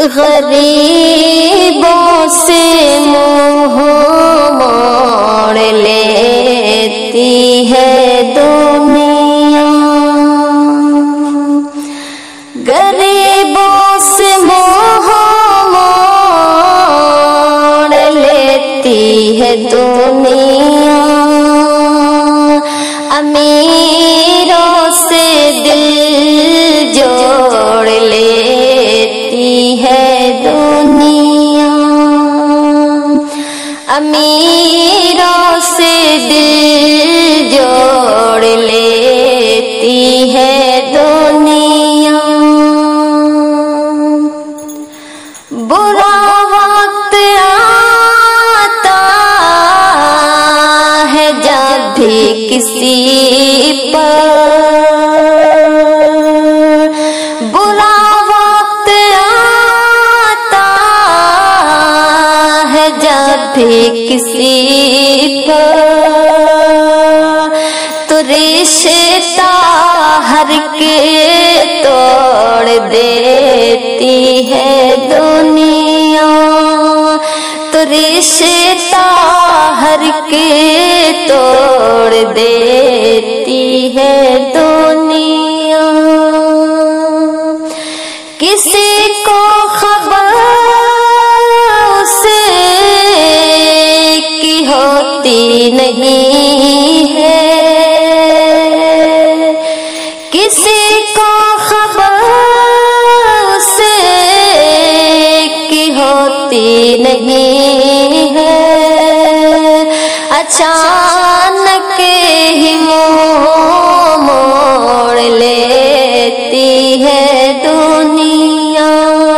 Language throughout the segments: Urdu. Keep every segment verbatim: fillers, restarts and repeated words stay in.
غریبوں سے منہ موڑ لیتی ہے دنیا، غریبوں سے منہ موڑ لیتی ہے دنیا، امیروں سے دل جوڑ لیتی ہے دنیا، امیروں سے دل جوڑ لیتی ہے دنیا، برا وقت آتا ہے جب بھی کسی پر، برا وقت آتا ہے جب بھی کسی پر، تو رشتہ ہر کے توڑ دیتی ہے دنیا، تو رشتہ ہر کے توڑ دیتی ہے دنیا، کسی کو خبر سے کی ہوتی نہیں ہے، کسی کو خبر سے کی ہوتی نہیں ہے، اچانک ہی منہ موڑ لیتی ہے دنیا،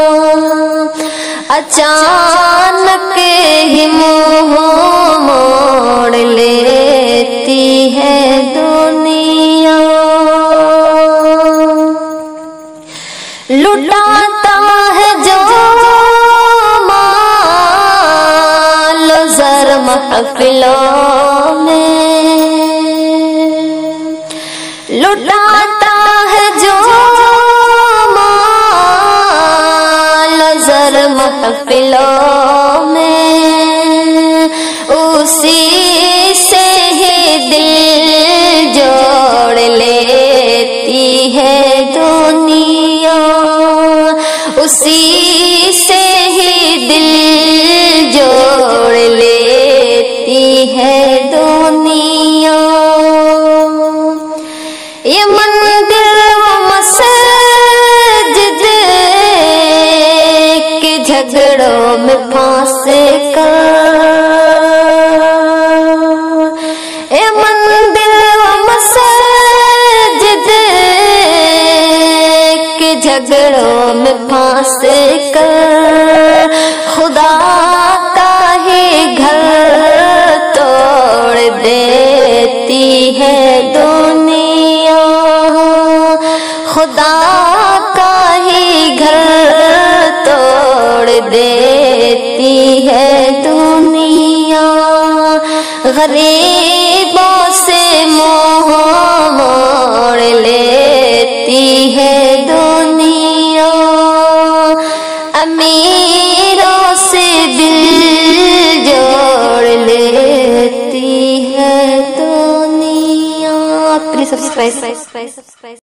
اچانک ہی منہ موڑ لیتی ہے دنیا، لٹاتا ہے جو مال و زر محفلوں میں، لٹاتا ہے جو مال و زر محفلوں میں، اسی سے ہی دل جوڑ لیتی ہے دنیا، اسی سے ہی دل جوڑ لیتی ہے دنیا، یہ مندر و مسجد کے جھگڑوں میں پھانس کر، یہ مندر و مسجد کے جھگڑوں میں پھانس کر، خدا کا ہی گھر توڑ دیتی ہے دنیا، خدا کا ہی گھر توڑ دیتی ہے دنیا، غریبوں سے منہ موڑ لیتی ہے دنیا، امیروں سے دل جوڑ لیتی ہے دنیا۔ Please subscribe